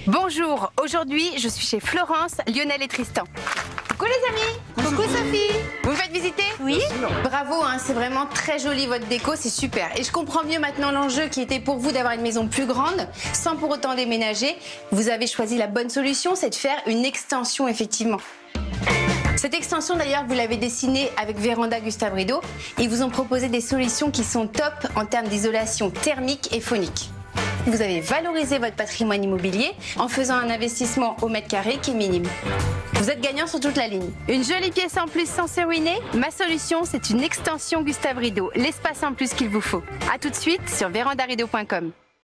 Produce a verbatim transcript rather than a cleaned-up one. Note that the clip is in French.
Bonjour, aujourd'hui je suis chez Florence, Lionel et Tristan. Coucou les amis. Coucou Sophie. Vous me faites visiter? Oui. Bravo, hein, c'est vraiment très joli votre déco, c'est super. Et je comprends mieux maintenant l'enjeu qui était pour vous d'avoir une maison plus grande, sans pour autant déménager. Vous avez choisi la bonne solution, c'est de faire une extension effectivement. Cette extension d'ailleurs, vous l'avez dessinée avec Véranda Gustave Rideau. Ils vous ont proposé des solutions qui sont top en termes d'isolation thermique et phonique. Vous avez valorisé votre patrimoine immobilier en faisant un investissement au mètre carré qui est minime. Vous êtes gagnant sur toute la ligne. Une jolie pièce en plus sans se ruiner? Ma solution, c'est une extension Gustave Rideau, l'espace en plus qu'il vous faut. A tout de suite sur véranda rideau point com.